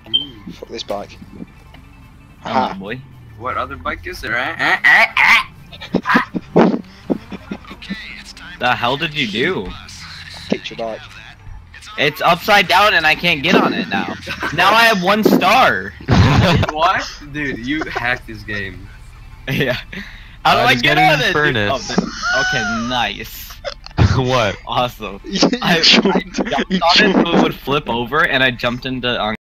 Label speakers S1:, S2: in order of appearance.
S1: Fuck this bike.
S2: Come on, boy.
S3: What other bike is there?
S2: The hell did you do?
S1: Kicked your bike.
S2: It's upside down and I can't get on it now. Now I have 1 star.
S3: What? Dude, you hacked this game.
S2: Yeah. How do I
S4: just
S2: get
S4: getting
S2: on it?
S4: furnace.
S2: Okay, nice.
S4: What?
S2: Awesome.
S1: You
S2: I
S1: jumped-
S2: jumped on it so it would flip over and I jumped into